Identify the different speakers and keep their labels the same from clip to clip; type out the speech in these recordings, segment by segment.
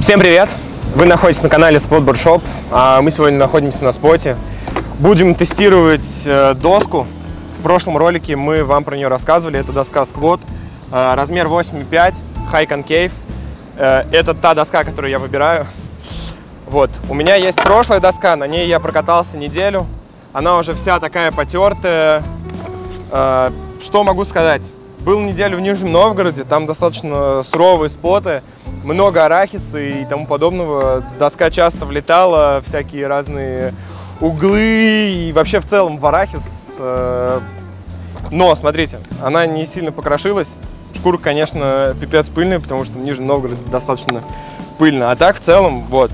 Speaker 1: Всем привет! Вы находитесь на канале Squad Barbershop, а мы сегодня находимся на споте. Будем тестировать доску. В прошлом ролике мы вам про нее рассказывали. Это доска Squad, размер 8,5, High Concave. Это та доска, которую я выбираю. Вот, у меня есть прошлая доска, на ней я прокатался неделю. Она уже вся такая потертая. Что могу сказать? Был неделю в Нижнем Новгороде, там достаточно суровые споты, много арахиса и тому подобного. Доска часто влетала, всякие разные углы и вообще в целом в арахис. Но, смотрите, она не сильно покрошилась. Шкурка, конечно, пипец пыльная, потому что в Нижнем Новгороде достаточно пыльно. А так, в целом, вот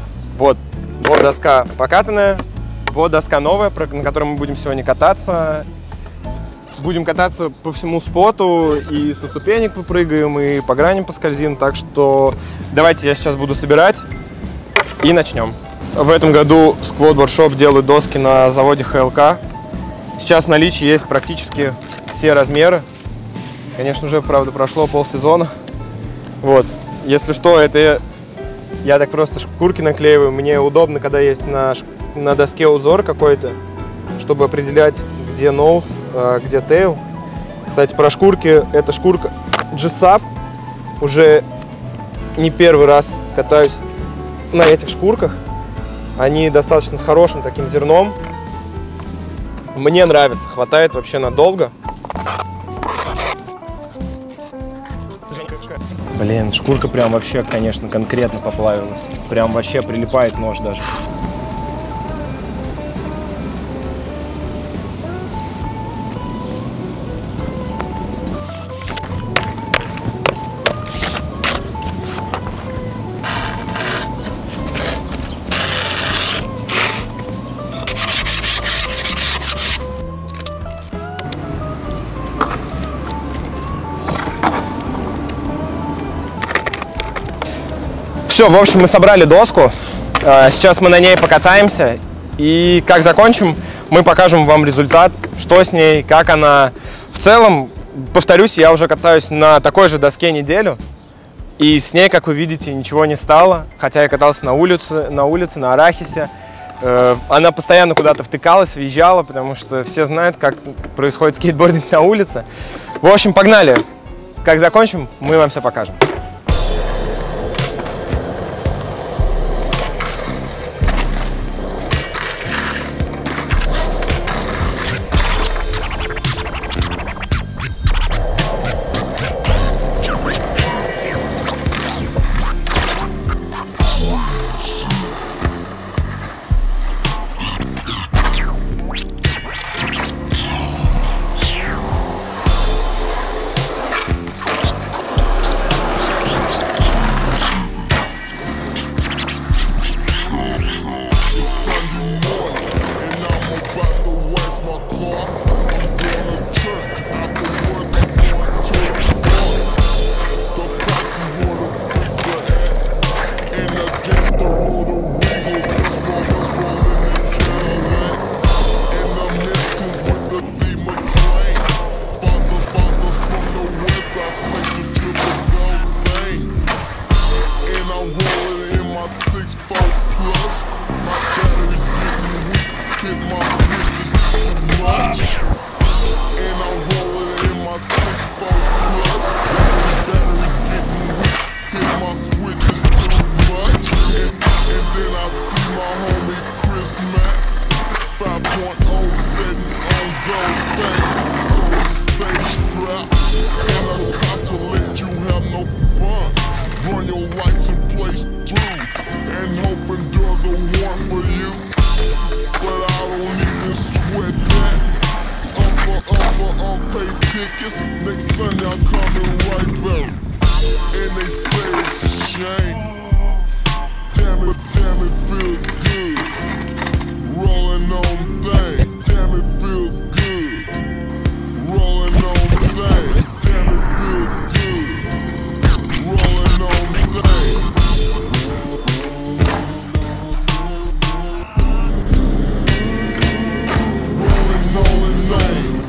Speaker 1: доска покатанная, вот доска новая, на которой мы будем сегодня кататься. Будем кататься по всему споту, и со ступенек попрыгаем, и по граням поскользим. Так что давайте я сейчас буду собирать и начнем. В этом году Squad Barbershop делают доски на заводе ХЛК. Сейчас в наличии есть практически все размеры. Конечно, уже, правда, прошло полсезона. Вот. Если что, это я так просто шкурки наклеиваю. Мне удобно, когда есть на доске узор какой-то, чтобы определять, где nose, где tail. Кстати, про шкурки. Это шкурка G-Sub. Уже не первый раз катаюсь на этих шкурках. Они достаточно с хорошим таким зерном. Мне нравится, хватает вообще надолго. Блин, шкурка прям вообще, конечно, конкретно поплавилась. Прям вообще прилипает нож даже. Все, в общем, мы собрали доску. Сейчас мы на ней покатаемся. И как закончим, мы покажем вам результат, что с ней, как она. В целом, повторюсь, я уже катаюсь на такой же доске неделю. И с ней, как вы видите, ничего не стало. Хотя я катался на улице, на арахисе. Она постоянно куда-то втыкалась, въезжала, потому что все знают, как происходит скейтбординг на улице. В общем, погнали. Как закончим, мы вам все покажем. Next Sunday I'm coming right back, and they say it's a shame. Damn it feels good. Rolling on things. Damn it feels good. Rolling on things. Damn it feels good. Rolling on things. Rolling things.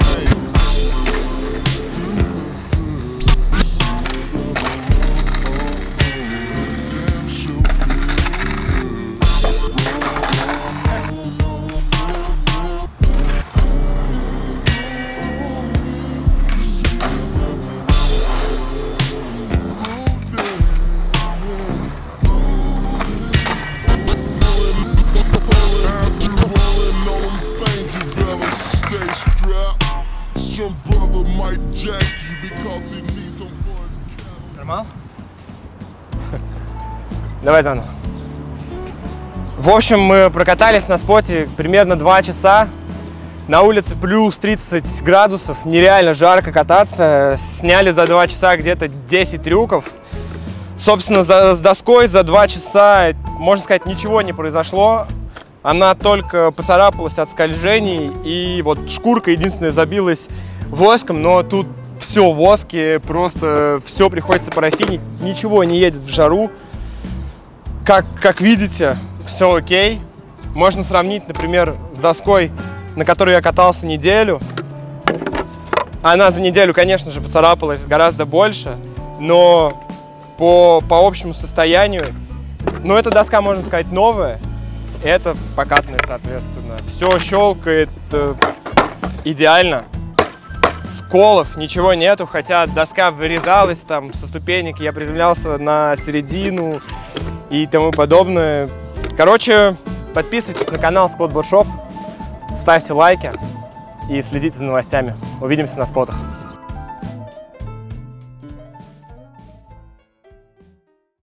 Speaker 1: сломал? Давай заново. В общем, мы прокатались на споте примерно 2 часа. На улице плюс 30 градусов, нереально жарко кататься. Сняли за 2 часа где-то 10 трюков. Собственно, с доской за 2 часа, можно сказать, ничего не произошло. Она только поцарапалась от скольжений, и вот шкурка единственная забилась воском, но тут все в воске, просто все приходится парафинить, ничего не едет в жару. Как видите, все окей. Можно сравнить, например, с доской, на которой я катался неделю. Она за неделю, конечно же, поцарапалась гораздо больше, но по общему состоянию, ну, эта доска, можно сказать, новая, это покатная, соответственно. Все щелкает идеально. Сколов ничего нету, хотя доска вырезалась там со ступенек, я приземлялся на середину и тому подобное. Короче, подписывайтесь на канал Skateboard Shop, ставьте лайки и следите за новостями. Увидимся на спотах.